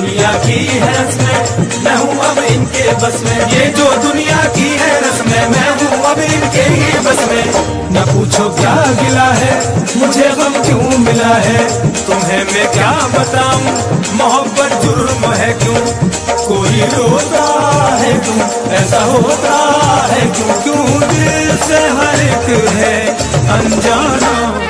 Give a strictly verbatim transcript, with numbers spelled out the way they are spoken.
दुनिया की है रस्में, मैं हूँ अब इनके बस में। ये जो दुनिया की है रस्में, मैं हूँ अब इनके ही बस में। न पूछो क्या गिला है, मुझे गम क्यों मिला है, तुम्हें मैं क्या बताऊं, मोहब्बत जुर्म है क्यों, कोई रोता है क्यों, ऐसा होता है क्यों, क्यों दिल से हर एक है अनजाना।